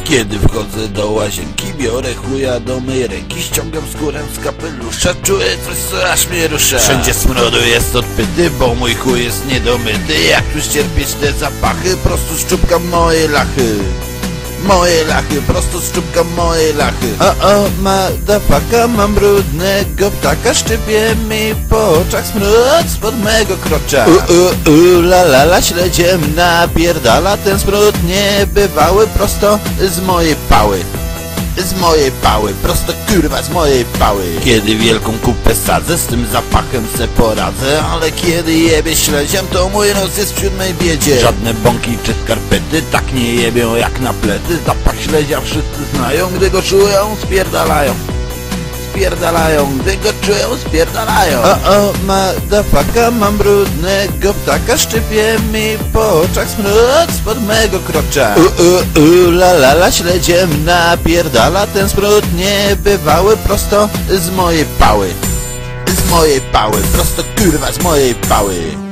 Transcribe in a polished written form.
Kiedy wchodzę do łazienki, biorę chuja do mej ręki, ściągam skórę z kapelusza, czuję coś, co aż mnie rusza. Wszędzie smrodu jest odpyty, bo mój chuj jest niedomyty. Jak tu ścierpieć te zapachy, prosto szczupkam moje lachy. Moje lachy, prosto szczupkam moje lachy. Motherfucker, mam brudnego ptaka, szczypie mi po oczach smród spod mego krocza. La la la, śledziem napierdala ten smród niebywały prosto z mojej pały. Z mojej pały, prosto kurwa z mojej pały. Kiedy wielką kupę sadzę, z tym zapachem se poradzę, ale kiedy jebie śledziem, to mój nos jest w siódmej biedzie. Żadne bąki czy skarpety tak nie jebią jak na plety. Zapach śledzia wszyscy znają, gdy go czują, spierdalają. Spierdalają, gdy go czują, spierdalają. Motherfucker, mam brudnego ptaka, szczypie mi po oczach smród spod mego krocza. La la la, śledziem napierdala ten smród niebywały prosto z mojej pały. Z mojej pały, prosto kurwa z mojej pały.